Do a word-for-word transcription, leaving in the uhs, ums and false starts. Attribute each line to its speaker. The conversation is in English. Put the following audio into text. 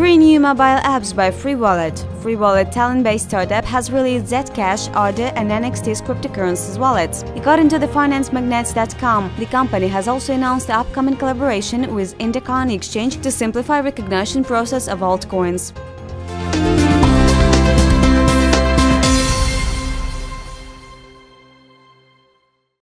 Speaker 1: Three new mobile apps by Freewallet. Freewallet Tallin-based startup has released Zcash, Ardor and N X T's cryptocurrencies wallets. According to the finance magnets dot com, the company has also announced the upcoming collaboration with Indacoin exchange to simplify recognition process of altcoins.